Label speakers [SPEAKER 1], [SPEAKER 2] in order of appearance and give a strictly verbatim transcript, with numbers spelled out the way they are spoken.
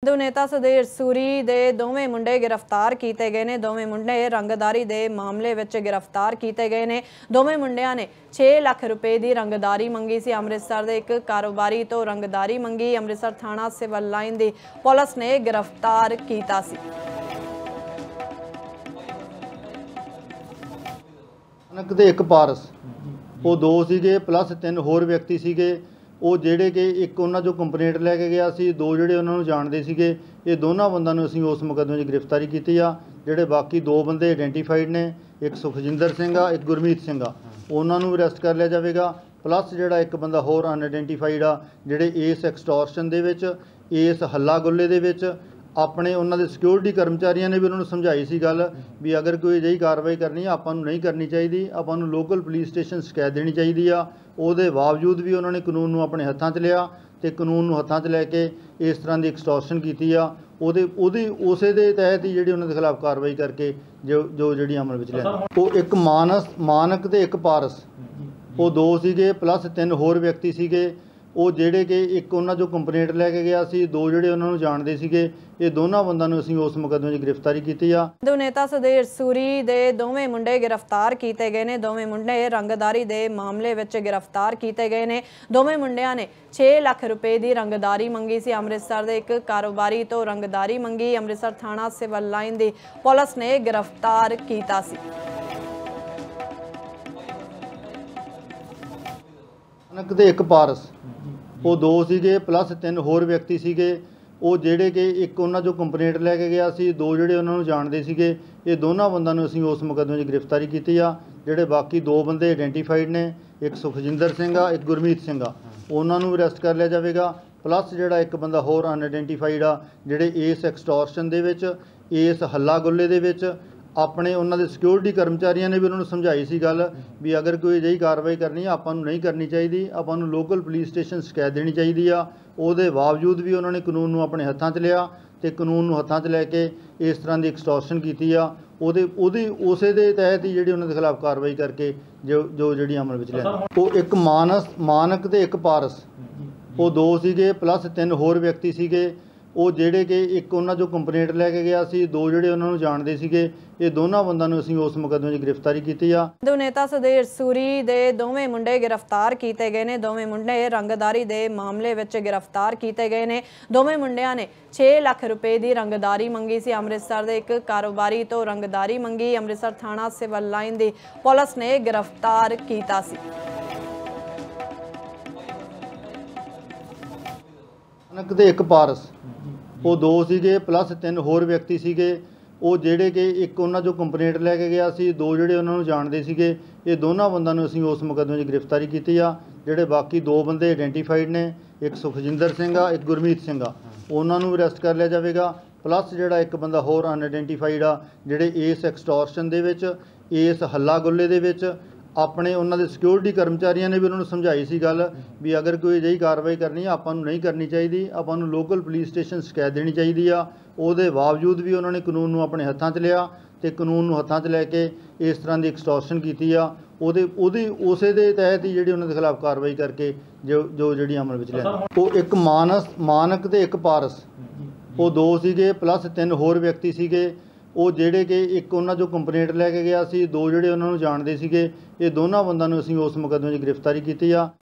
[SPEAKER 1] नेता सुधीर सूरी दे दोवें मुंडे गिरफ्तार किए गए ने। दोवें मुंडे रंगदारी दे मामले विच गिरफ्तार किए गए ने। दोवें मुंडियां ने छे लाख रुपए की रंगदारी मंगी सी। अमृतसर के एक कारोबारी तो रंगदारी मंगी। अमृतसर थाना सिविल लाइन की पुलिस ने गिरफ्तार किया सी।
[SPEAKER 2] एक पारस वो दो सीगे प्लस तीन होर व्यक्ति सीगे ਉਹ ਜਿਹੜੇ कि एक उन्होंने जो कंप्लेंट लैके गया सी, दो ਜਿਹੜੇ ਉਹਨਾਂ ਨੂੰ ਜਾਣਦੇ ਸੀਗੇ। ਇਹ ਦੋਨਾਂ ਬੰਦਿਆਂ ਨੂੰ ਅਸੀਂ ਉਸ ਮੁਕੱਦਮੇ 'ਚ ਗ੍ਰਿਫਤਾਰੀ ਕੀਤੀ ਆ। ਜਿਹੜੇ ਬਾਕੀ ਦੋ ਬੰਦੇ ਆਇਡੈਂਟੀਫਾਈਡ ਨੇ, ਇੱਕ ਸੁਖਜਿੰਦਰ ਸਿੰਘ ਆ, ਇੱਕ ਗੁਰਮੀਤ ਸਿੰਘ ਆ, ਉਹਨਾਂ ਨੂੰ ਅਰੈਸਟ ਕਰ ਲਿਆ ਜਾਵੇਗਾ। ਪਲੱਸ ਜਿਹੜਾ ਇੱਕ ਬੰਦਾ ਹੋਰ ਅਨਆਇਡੈਂਟੀਫਾਈਡ ਆ, ਜਿਹੜੇ ਇਸ ਐਕਸਟੋਰਸ਼ਨ ਦੇ ਵਿੱਚ, ਇਸ ਹੱਲਾ ਗੁੱਲੇ ਦੇ ਵਿੱਚ ਆਪਣੇ ਉਹਨਾਂ ਦੇ ਸਿਕਿਉਰਿਟੀ ਕਰਮਚਾਰੀਆਂ ਨੇ ਵੀ ਉਹਨਾਂ ਨੂੰ ਸਮਝਾਈ ਸੀ ਗੱਲ ਵੀ ਅਗਰ ਕੋਈ ਅਜਿਹੀ ਕਾਰਵਾਈ ਕਰਨੀ ਆ ਆਪਾਂ ਨੂੰ ਨਹੀਂ ਕਰਨੀ ਚਾਹੀਦੀ, ਆਪਾਂ ਨੂੰ ਲੋਕਲ ਪੁਲਿਸ ਸਟੇਸ਼ਨ ਸ਼ਿਕਾਇਤ ਦੇਣੀ ਚਾਹੀਦੀ ਆ। ਉਹਦੇ ਬਾਵਜੂਦ ਵੀ ਉਹਨਾਂ ਨੇ ਕਾਨੂੰਨ ਨੂੰ ਆਪਣੇ ਹੱਥਾਂ 'ਚ ਲਿਆ ਤੇ ਕਾਨੂੰਨ ਨੂੰ ਹੱਥਾਂ 'ਚ ਲੈ ਕੇ ਇਸ ਤਰ੍ਹਾਂ ਦੀ ਐਕਸਟੋਰਸ਼ਨ ਕੀਤੀ ਆ। ਉਹਦੇ ਉਹਦੀ ਉਸੇ ਦੇ ਤਹਿਤ ਹੀ ਜਿਹੜੀ ਉਹਨਾਂ ਦੇ ਖਿਲਾਫ ਕਾਰਵਾਈ ਕਰਕੇ ਜੋ ਜੋ ਜਿਹੜੀ ਅਮਲ ਵਿੱਚ ਲਿਆਂਦੀ। ਉਹ ਇੱਕ ਮਾਨਸ ਮਾਨਕ ਤੇ ਇੱਕ ਪਾਰਸ ਉਹ ਦੋ ਸੀਗੇ ਪਲੱਸ ਤਿੰਨ ਹੋਰ ਵਿਅਕਤੀ ਸੀਗੇ। ਉਹ ਜਿਹੜੇ ਕਿ ਇੱਕ ਉਹਨਾਂ ਜੋ ਕੰਪਲੇਂਟ ਲੈ ਕੇ ਗਿਆ ਸੀ, ਦੋ ਜਿਹੜੇ ਉਹਨਾਂ ਨੂੰ ਜਾਣਦੇ ਸੀਗੇ। ਇਹ ਦੋਨਾਂ ਬੰਦਿਆਂ ਨੂੰ ਅਸੀਂ ਉਸ ਮੁਕੱਦਮੇ 'ਚ ਗ੍ਰਿਫਤਾਰੀ ਕੀਤੀ ਆ।
[SPEAKER 1] नेता सुधीर सूरी दे दोवें मुंडे गिरफ्तार किए गए ने। दोवें मुंडे रंगदारी दे मामले विच गिरफ्तार किए गए ने। दोवें मुंडियां ने छे लाख रुपए की रंगदारी मंगी सी। अमृतसर के एक कारोबारी तो रंगदारी मंगी। अमृतसर थाना सिविल लाइन की पुलिस ने गिरफ्तार किया सी।
[SPEAKER 2] एक पारस वो दो सीगे प्लस तीन होर व्यक्ति सीगे। ਉਹ ਜਿਹੜੇ ਕਿ ਇੱਕ ਉਹਨਾਂ ਜੋ ਕੰਪਲੇਂਟ ਲੈ ਕੇ ਗਿਆ ਸੀ, ਦੋ ਜਿਹੜੇ ਉਹਨਾਂ ਨੂੰ ਜਾਣਦੇ ਸੀਗੇ। ਇਹ ਦੋਨਾਂ ਬੰਦਿਆਂ ਨੂੰ ਅਸੀਂ ਉਸ ਮੁਕੱਦਮੇ 'ਚ ਗ੍ਰਿਫਤਾਰੀ ਕੀਤੀ ਆ। ਜਿਹੜੇ ਬਾਕੀ ਦੋ ਬੰਦੇ ਆਇਡੈਂਟੀਫਾਈਡ ਨੇ, ਇੱਕ ਸੁਖਜਿੰਦਰ ਸਿੰਘ ਆ, ਇੱਕ ਗੁਰਮੀਤ ਸਿੰਘ ਆ, ਉਹਨਾਂ ਨੂੰ ਅਰੈਸਟ ਕਰ ਲਿਆ ਜਾਵੇਗਾ। ਪਲੱਸ ਜਿਹੜਾ ਇੱਕ ਬੰਦਾ ਹੋਰ ਅਨਆਇਡੈਂਟੀਫਾਈਡ ਆ, ਜਿਹੜੇ ਇਸ ਐਕਸਟੋਰਸ਼ਨ ਦੇ ਵਿੱਚ, ਇਸ ਹੱਲਾ ਗੁੱਲੇ ਦੇ ਵਿੱਚ ਆਪਣੇ ਉਹਨਾਂ ਦੇ ਸਿਕਿਉਰਿਟੀ ਕਰਮਚਾਰੀਆਂ ਨੇ ਵੀ ਉਹਨਾਂ ਨੂੰ ਸਮਝਾਈ ਸੀ ਗੱਲ ਵੀ ਅਗਰ ਕੋਈ ਅਜਿਹੀ ਕਾਰਵਾਈ ਕਰਨੀ ਆ ਆਪਾਂ ਨੂੰ ਨਹੀਂ ਕਰਨੀ ਚਾਹੀਦੀ, ਆਪਾਂ ਨੂੰ ਲੋਕਲ ਪੁਲਿਸ ਸਟੇਸ਼ਨ ਸ਼ਿਕਾਇਤ ਦੇਣੀ ਚਾਹੀਦੀ ਆ। ਉਹਦੇ ਬਾਵਜੂਦ ਵੀ ਉਹਨਾਂ ਨੇ ਕਾਨੂੰਨ ਨੂੰ ਆਪਣੇ ਹੱਥਾਂ 'ਚ ਲਿਆ ਤੇ ਕਾਨੂੰਨ ਨੂੰ ਹੱਥਾਂ 'ਚ ਲੈ ਕੇ ਇਸ ਤਰ੍ਹਾਂ ਦੀ ਐਕਸਟੋਰਸ਼ਨ ਕੀਤੀ ਆ। ਉਹਦੇ ਉਹਦੀ ਉਸੇ ਦੇ ਤਹਿਤ ਹੀ ਜਿਹੜੀ ਉਹਨਾਂ ਦੇ ਖਿਲਾਫ ਕਾਰਵਾਈ ਕਰਕੇ ਜੋ ਜੋ ਜਿਹੜੀ ਅਮਲ ਵਿੱਚ ਲਿਆਂਦੀ। ਉਹ ਇੱਕ ਮਾਨਸ ਮਾਨਕ ਤੇ ਇੱਕ ਪਾਰਸ ਉਹ ਦੋ ਸੀਗੇ ਪਲੱਸ ਤਿੰਨ ਹੋਰ ਵਿਅਕਤੀ ਸੀਗੇ। ਉਹ ਜਿਹੜੇ ਕਿ ਇੱਕ ਉਹਨਾਂ ਜੋ ਕੰਪਲੇਂਟ ਲੈ ਕੇ ਗਿਆ ਸੀ, ਦੋ ਜਿਹੜੇ ਉਹਨਾਂ ਨੂੰ ਜਾਣਦੇ ਸੀਗੇ। ਇਹ ਦੋਨਾਂ ਬੰਦਿਆਂ ਨੂੰ ਅਸੀਂ ਉਸ ਮੁਕੱਦਮੇ 'ਚ ਗ੍ਰਿਫਤਾਰੀ ਕੀਤੀ ਆ।
[SPEAKER 1] नेता सुधीर सूरी दे दोवें मुंडे गिरफ्तार किए गए ने। दोवें मुंडे रंगदारी दे मामले विच गिरफ्तार किए गए ने। दोवें मुंडियां ने छे लाख रुपए की रंगदारी मंगी सी। अमृतसर के एक कारोबारी तो रंगदारी मंगी। अमृतसर थाना सिविल लाइन की पुलिस ने गिरफ्तार किया सी।
[SPEAKER 2] एक पारस वो दो सीगे प्लस तीन होर व्यक्ति सीगे। ਉਹ ਜਿਹੜੇ ਕਿ ਇੱਕ ਉਹਨਾਂ ਜੋ ਕੰਪਲੇਂਟ ਲੈ ਕੇ ਗਿਆ ਸੀ, ਦੋ ਜਿਹੜੇ ਉਹਨਾਂ ਨੂੰ ਜਾਣਦੇ ਸੀਗੇ। ਇਹ ਦੋਨਾਂ ਬੰਦਿਆਂ ਨੂੰ ਅਸੀਂ ਉਸ ਮੁਕੱਦਮੇ 'ਚ ਗ੍ਰਿਫਤਾਰੀ ਕੀਤੀ ਆ। ਜਿਹੜੇ ਬਾਕੀ ਦੋ ਬੰਦੇ ਆਇਡੈਂਟੀਫਾਈਡ ਨੇ, ਇੱਕ ਸੁਖਜਿੰਦਰ ਸਿੰਘ ਆ, ਇੱਕ ਗੁਰਮੀਤ ਸਿੰਘ ਆ, ਉਹਨਾਂ ਨੂੰ ਅਰੈਸਟ ਕਰ ਲਿਆ ਜਾਵੇਗਾ। ਪਲੱਸ ਜਿਹੜਾ ਇੱਕ ਬੰਦਾ ਹੋਰ ਅਨਆਇਡੈਂਟੀਫਾਈਡ ਆ, ਜਿਹੜੇ ਇਸ ਐਕਸਟੋਰਸ਼ਨ ਦੇ ਵਿੱਚ, ਇਸ ਹੱਲਾ ਗੁੱਲੇ ਦੇ ਵਿੱਚ ਆਪਣੇ ਉਹਨਾਂ ਦੇ ਸਿਕਿਉਰਿਟੀ ਕਰਮਚਾਰੀਆਂ ਨੇ ਵੀ ਉਹਨਾਂ ਨੂੰ ਸਮਝਾਈ ਸੀ ਗੱਲ ਵੀ ਅਗਰ ਕੋਈ ਅਜਿਹੀ ਕਾਰਵਾਈ ਕਰਨੀ ਆ ਆਪਾਂ ਨੂੰ ਨਹੀਂ ਕਰਨੀ ਚਾਹੀਦੀ, ਆਪਾਂ ਨੂੰ ਲੋਕਲ ਪੁਲਿਸ ਸਟੇਸ਼ਨ ਸ਼ਿਕਾਇਤ ਦੇਣੀ ਚਾਹੀਦੀ ਆ। ਉਹਦੇ ਬਾਵਜੂਦ ਵੀ ਉਹਨਾਂ ਨੇ ਕਾਨੂੰਨ ਨੂੰ ਆਪਣੇ ਹੱਥਾਂ 'ਚ ਲਿਆ ਤੇ ਕਾਨੂੰਨ ਨੂੰ ਹੱਥਾਂ 'ਚ ਲੈ ਕੇ ਇਸ ਤਰ੍ਹਾਂ ਦੀ ਐਕਸਟੋਰਸ਼ਨ ਕੀਤੀ ਆ। ਉਹਦੇ ਉਹਦੀ ਉਸੇ ਦੇ ਤਹਿਤ ਹੀ ਜਿਹੜੀ ਉਹਨਾਂ ਦੇ ਖਿਲਾਫ ਕਾਰਵਾਈ ਕਰਕੇ ਜੋ ਜੋ ਜਿਹੜੀ ਅਮਲ ਵਿੱਚ ਲਿਆਂਦੀ। ਉਹ ਇੱਕ ਮਾਨਸ ਮਾਨਕ ਤੇ ਇੱਕ ਪਾਰਸ ਉਹ ਦੋ ਸੀਗੇ ਪਲੱਸ ਤਿੰਨ ਹੋਰ ਵਿਅਕਤੀ ਸੀਗੇ। ਉਹ ਜਿਹੜੇ ਕਿ ਇੱਕ ਉਹਨਾਂ ਜੋ ਕੰਪਲੇਂਟ ਲੈ ਕੇ ਗਿਆ ਸੀ, ਦੋ ਜਿਹੜੇ ਉਹਨਾਂ ਨੂੰ ਜਾਣਦੇ ਸੀਗੇ। ਇਹ ਦੋਨਾਂ ਬੰਦਿਆਂ ਨੂੰ ਅਸੀਂ ਉਸ ਮੁਕੱਦਮੇ 'ਚ ਗ੍ਰਿਫਤਾਰੀ ਕੀਤੀ ਆ।